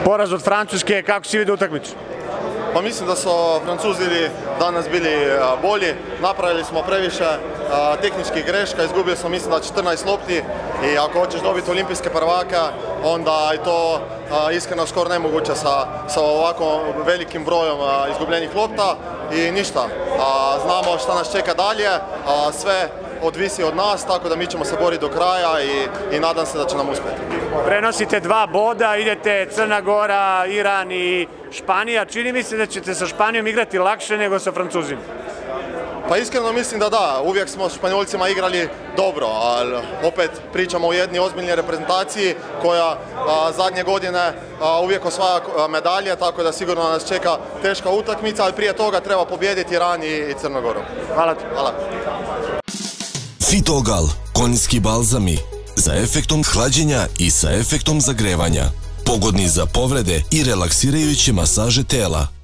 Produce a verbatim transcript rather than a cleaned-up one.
Poraz od Francuske, kako si vidio utakmicu? Pa mislim da su Francuzi danas bili bolji, napravili smo previše tehničkih greška, izgubili smo mislim da četrnaest lopti i ako hoćeš dobiti olimpijske prvake, onda je to iskreno skoro nemoguće sa, sa ovako velikim brojem izgubljenih lopta i ništa. Znamo šta nas čeka dalje, sve odvisi od nas, tako da mi ćemo se boriti do kraja i, i nadam se da će nam uspjeti. Prenosite dva boda, idete Crna Gora, Iran i Španija. Čini mi se da ćete sa Španijom igrati lakše nego sa Francuzima. Pa iskreno mislim da da, uvijek smo s Španjolcima igrali dobro, ali opet pričamo o jednoj ozbiljnoj reprezentaciji koja a, zadnje godine a, uvijek osvaja medalje, tako da sigurno nas čeka teška utakmica, ali prije toga treba pobijediti Iran i, i Crnu Goru. Hvala ti. Hvala. Fitogal, konjski balzami, za efektom hlađenja i sa efektom zagrevanja. Pogodni za povrede i relaksirajuće masaže tela.